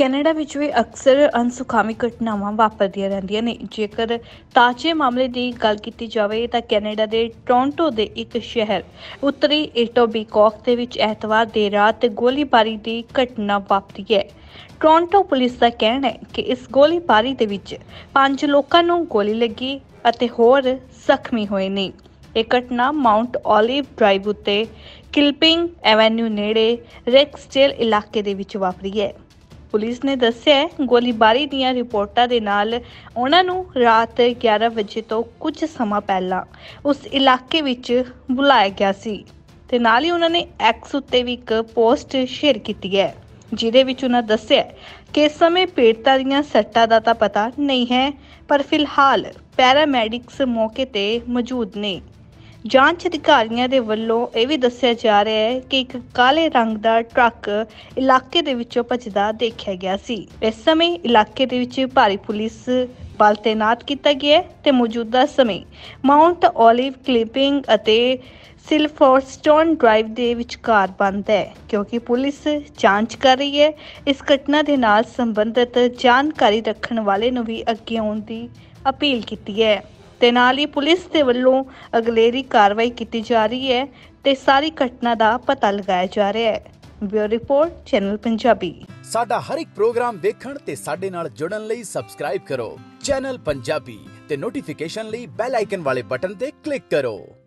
Canada ਵਿੱਚ ਵੀ ਅਕਸਰ ਅਣਸੁਖਾਵੀਂ ਘਟਨਾਵਾਂ ਵਾਪਰਦੀਆਂ ਰਹਿੰਦੀਆਂ ਨੇ। ਜੇਕਰ ਤਾਜ਼ੇ ਮਾਮਲੇ ਦੀ ਗੱਲ ਕੀਤੀ ਜਾਵੇ ਤਾਂ ਕੈਨੇਡਾ ਦੇ ਟੋਰਾਂਟੋ ਦੇ ਇੱਕ ਸ਼ਹਿਰ ਉੱਤਰੀ ਏਟੋਬੀਕੌਕ ਦੇ ਵਿੱਚ ਐਤਵਾਰ ਦੇਰ ਰਾਤ ਗੋਲੀਬਾਰੀ ਦੀ ਘਟਨਾ ਵਾਪਰੀ ਹੈ। ਟੋਰਾਂਟੋ ਪੁਲਿਸ ਦਾ ਕਹਿਣਾ ਹੈ ਕਿ ਇਸ ਗੋਲੀਬਾਰੀ ਦੇ ਵਿੱਚ 5 ਲੋਕਾਂ ਨੂੰ ਗੋਲੀ ਲੱਗੀ ਅਤੇ ਹੋਰ ਜ਼ਖਮੀ ਹੋਏ ਨੇ। ਇਹ ਘਟਨਾ ਮਾਊਂਟ ਓਲਿਵ ਡਰਾਈਵ ਉੱਤੇ ਕਿਲਪਿੰਗ ਐਵੇਨਿਊ ਨੇੜੇ ਰੈਕਸਡੇਲ ਇਲਾਕੇ ਦੇ ਵਿੱਚ ਵਾਪਰੀ ਹੈ। ਪੁਲਿਸ ਨੇ ਦੱਸਿਆ ਹੈ ਗੋਲੀਬਾਰੀ ਦੀਆਂ ਰਿਪੋਰਟਾਂ ਦੇ ਨਾਲ ਉਹਨਾਂ ਨੂੰ ਰਾਤ 11 ਵਜੇ ਤੋਂ ਕੁਝ ਸਮਾਂ ਪਹਿਲਾਂ ਉਸ ਇਲਾਕੇ ਵਿੱਚ ਬੁਲਾਇਆ ਗਿਆ ਸੀ ਤੇ ਨਾਲ ਹੀ ਉਹਨਾਂ ਨੇ ਐਕਸ ਉੱਤੇ ਵੀ ਇੱਕ ਪੋਸਟ ਸ਼ੇਅਰ ਕੀਤੀ ਹੈ, ਜਿਹਦੇ ਵਿੱਚ ਉਹਨਾਂ ਦੱਸਿਆ ਕਿ ਇਸ ਸਮੇਂ ਪੀੜਤਾਂ ਦੀਆਂ ਸੱਟਾਂ ਦਾ ਤਾਂ ਪਤਾ ਨਹੀਂ ਹੈ, ਪਰ ਫਿਲਹਾਲ ਪੈਰਾਮੈਡਿਕਸ ਮੌਕੇ ਤੇ ਮੌਜੂਦ ਨੇ। ਜਾਂਚ ਅਧਿਕਾਰੀਆਂ ਦੇ ਵੱਲੋਂ ਇਹ ਵੀ ਦੱਸਿਆ ਜਾ ਰਿਹਾ ਹੈ ਕਿ ਇੱਕ ਕਾਲੇ ਰੰਗ ਦਾ ਟਰੱਕ ਇਲਾਕੇ ਦੇ ਵਿੱਚੋਂ ਭੱਜਦਾ ਦੇਖਿਆ ਗਿਆ ਸੀ। ਇਸ ਸਮੇਂ ਇਲਾਕੇ ਦੇ ਵਿੱਚ ਭਾਰੀ ਪੁਲਿਸ ਬਲ ਤੈਨਾਤ ਕੀਤਾ ਗਿਆ ਹੈ ਤੇ ਮੌਜੂਦਾ ਸਮੇਂ ਮਾਊਂਟ ਓਲਿਵ ਕਲਿਪਿੰਗ ਅਤੇ ਸਿਲਫੋਰਸਟੋਨ ਡਰਾਈਵ ਦੇ ਵਿਚਕਾਰ ਬੰਦ ਹੈ, ਕਿਉਂਕਿ ਪੁਲਿਸ ਜਾਂਚ ਕਰ ਰਹੀ ਹੈ। ਇਸ ਘਟਨਾ ਦੇ ਨਾਲ ਸੰਬੰਧਿਤ ਜਾਣਕਾਰੀ ਰੱਖਣ ਵਾਲੇ ਨੂੰ ਵੀ ਅੱਗੇ ਆਉਣ ਦੀ ਅਪੀਲ ਕੀਤੀ ਹੈ ਤੇ ਨਾਲ ਹੀ ਪੁਲਿਸ ਦੇ ਵੱਲੋਂ ਅਗਲੇਰੀ ਕਾਰਵਾਈ ਕੀਤੀ ਜਾ ਰਹੀ ਹੈ ਤੇ ਸਾਰੀ ਘਟਨਾ ਦਾ ਪਤਾ ਲਗਾਇਆ ਜਾ ਰਿਹਾ ਹੈ। Bureau report, channel Punjabi. ਸਾਡਾ ਹਰ ਇੱਕ ਪ੍ਰੋਗਰਾਮ ਦੇਖਣ ਤੇ ਸਾਡੇ ਨਾਲ ਜੁੜਨ ਲਈ ਸਬਸਕ੍ਰਾਈਬ ਕਰੋ ਚੈਨਲ ਪੰਜਾਬੀ ਤੇ ਨੋਟੀਫਿਕੇਸ਼ਨ ਲਈ ਬੈਲ ਆਈਕਨ ਵਾਲੇ ਬਟਨ ਤੇ ਕਲਿੱਕ ਕਰੋ।